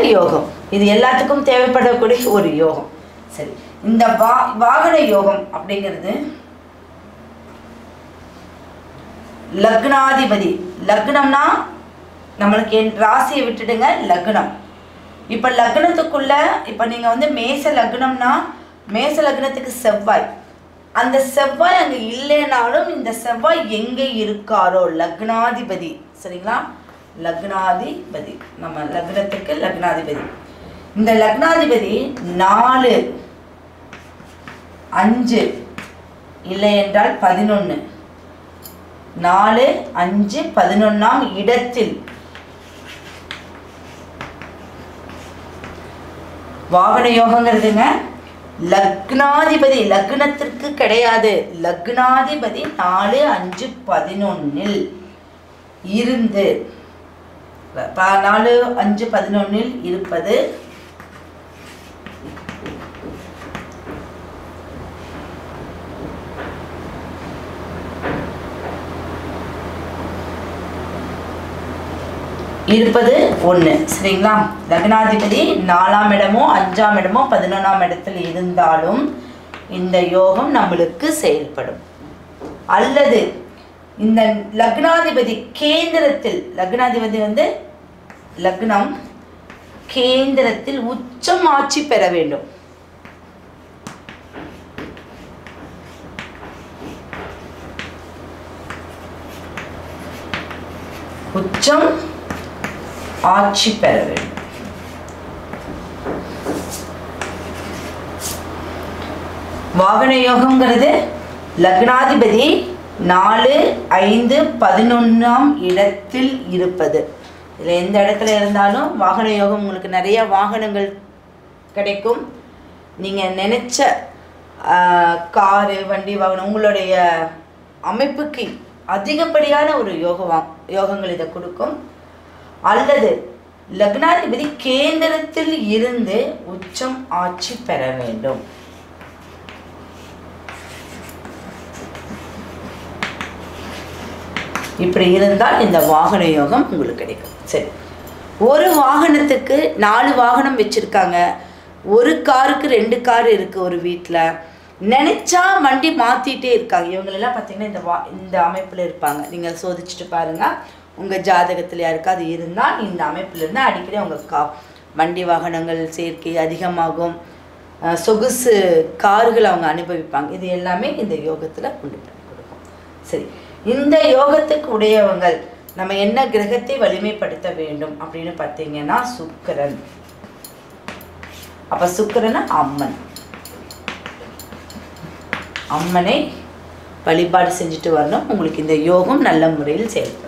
யோகம் இது எல்லாத்துக்கும் தேவைப்படக்கூடிய ஒரு யோகம். சரி, இந்த வாகன யோகம் அப்படிங்கிறது லக்னாதிபதி. லக்னம்னா நம்மளுக்கு ராசியை விட்டுடுங்க, லக்னம். இப்போ லக்னத்துக்குள்ள இப்போ நீங்கள் வந்து மேச லக்னம்னா மேச லக்னத்துக்கு செவ்வாய், அந்த செவ்வாய் அங்கே இல்லைனாலும் இந்த செவ்வாய் எங்கே இருக்காரோ லக்னாதிபதி, சரிங்களா? லக்னாதிபதி நம்ம லக்னத்துக்கு லக்னாதிபதி. இந்த லக்னாதிபதி 4, 5 இல்லை என்றால் 11, 4, 5, 11ஆம் இடத்தில் வாகன யோகங்கிறதுங்க. லக்னாதிபதி லக்னத்திற்கு கிடையாது, லக்னாதிபதி 4, 5, 11 இருந்து 4, 5, 11 இருப்பது ஒன்று, சரிங்களா? லக்னாதிபதி 4ஆம் இடமோ 5ஆம் இடமோ 11ஆம் இடத்தில் இருந்தாலும் இந்த யோகம் நம்மளுக்கு செயல்படும். அல்லது இந்த லக்னாதிபதி கேந்திரத்தில், லக்னாதிபதி வந்து லக்னம் கேந்திரத்தில் உச்சம் ஆட்சி பெற வேண்டும். உச்சம் ஆட்சி பெற வேண்டும். வாகன யோகம்ங்கிறது லக்னாதிபதி 4, 5, 11ஆம் இடத்தில் இருப்பது. இதில் எந்த இடத்துல இருந்தாலும் வாகன யோகம் உங்களுக்கு நிறைய வாகனங்கள் கிடைக்கும். நீங்கள் நினச்ச காரு, வண்டி, வாகனம் உங்களுடைய அமைப்புக்கு அதிகப்படியான ஒரு யோகங்கள் இதை கொடுக்கும். அல்லது லக்னாதிபதி கேந்திரத்தில் இருந்து உச்சம் ஆட்சி பெற வேண்டும். இப்படி இருந்தால் இந்த வாகன யோகம் உங்களுக்கு கிடைக்கும். சரி, ஒரு வாகனத்துக்கு 4 வாகனம் வச்சுருக்காங்க, ஒரு காருக்கு 2 கார் இருக்குது ஒரு வீட்டில், நினச்சா வண்டி மாற்றிட்டே இருக்காங்க. இவங்களெல்லாம் பார்த்தீங்கன்னா இந்த அமைப்பில் இருப்பாங்க. நீங்கள் சோதிச்சுட்டு பாருங்கள், உங்கள் ஜாதகத்தில் யாருக்காவது இருந்தால் இந்த அமைப்பில் இருந்தால் அடிக்கடி அவங்க வண்டி வாகனங்கள் சேர்க்கை அதிகமாகும், சொகுசு கார்கள் அவங்க அனுபவிப்பாங்க. இது எல்லாமே இந்த யோகத்தில் கொண்டு போய் கொடுக்கும். சரி, இந்த யோகத்துக்கு உடையவங்கள் நம்ம என்ன கிரகத்தை வலிமைப்படுத்த வேண்டும் அப்படின்னு பார்த்தீங்கன்னா சுக்கிரன். அப்போ சுக்கிரனா அம்மன், அம்மனை வழிபாடு செஞ்சுட்டு வரணும். உங்களுக்கு இந்த யோகம் நல்ல முறையில் செயல்படும்.